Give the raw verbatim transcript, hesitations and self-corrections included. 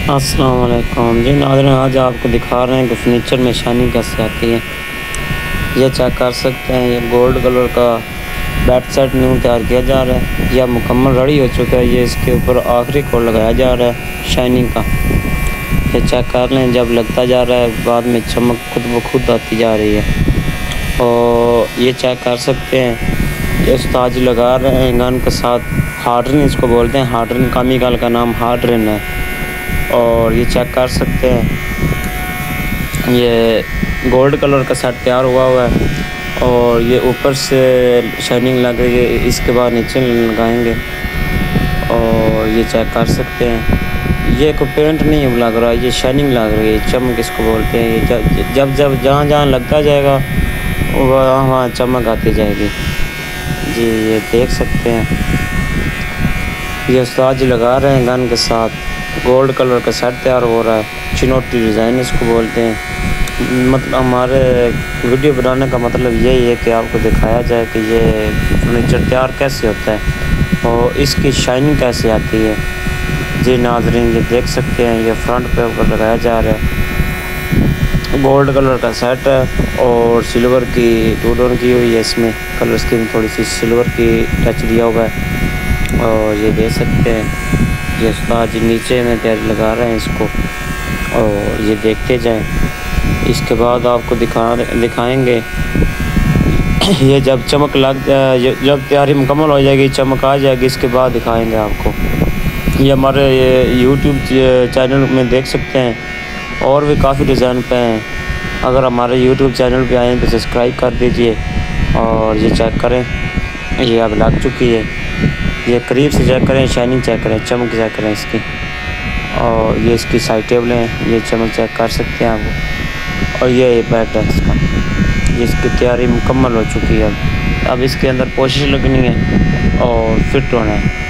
अस्सलाम वालेकुम जी नाज़रीन, आज आपको दिखा रहे हैं कि फर्नीचर में शाइनिंग कैसे आती है। ये चेक कर सकते हैं, ये गोल्ड कलर का बेड सेट न्यू तैयार किया जा रहा है या मुकम्मल रेडी हो चुका है। ये इसके ऊपर आखिरी कोड लगाया जा रहा है शाइनिंग का। ये चेक कर लें, जब लगता जा रहा है बाद में चमक खुद ब खुद आती जा रही है। और ये चेक कर सकते हैं, ये उस्ताद जी लगा रहे हैं गन के साथ। हार्डरिन इसको बोलते हैं, हार्डरिन केमिकल का नाम हार्डरिन है। और ये चेक कर सकते हैं, ये गोल्ड कलर का सेट तैयार हुआ हुआ है और ये ऊपर से शाइनिंग लग रही है, इसके बाद नीचे लगाएंगे। और ये चेक कर सकते हैं, ये कोई पेंट नहीं लग रहा, ये शाइनिंग लग रही है, चमक इसको बोलते हैं। ये जब जब जब जहाँ जहाँ लगता जाएगा वहाँ वहाँ चमक आती जाएगी जी। ये देख सकते हैं, ये उस्ताद जी लगा रहे हैं गन के साथ। गोल्ड कलर का सेट तैयार हो रहा है, चिनोटी डिज़ाइन इसको बोलते हैं। मतलब हमारे वीडियो बनाने का मतलब यही है कि आपको दिखाया जाए कि ये फर्नीचर तैयार कैसे होता है और इसकी शाइनिंग कैसे आती है जी। नाज़रीन, ये देख सकते हैं, ये फ्रंट पे ऊपर लगाया जा रहा है। गोल्ड कलर का सेट है और सिल्वर की टू टोन की हुई है, इसमें कलर स्कीम थोड़ी सी सिल्वर की टच दिया हुआ है। और ये देख सकते हैं, ये उस्ताद जी नीचे में तैयारी लगा रहे हैं इसको। और ये देखते जाएं, इसके बाद आपको दिखा दिखाएंगे ये जब चमक लग जब तैयारी मुकम्मल हो जाएगी, चमक आ जाएगी, इसके बाद दिखाएंगे आपको। ये हमारे ये यूट्यूब चैनल में देख सकते हैं, और भी काफ़ी डिज़ाइन पे हैं। अगर हमारे यूट्यूब चैनल पे आए तो सब्सक्राइब कर दीजिए। और ये चेक करें, ये अब लग चुकी है। ये करीब से चेक करें, शाइनिंग चेक करें, चमक चेक करें इसकी। और ये इसकी साइड टेबल हैं, ये चमक चेक कर सकते हैं आप। और ये बेड है इसका, जिसकी तैयारी मुकम्मल हो चुकी है। अब अब इसके अंदर पोशिश लगनी है और फिट होना है।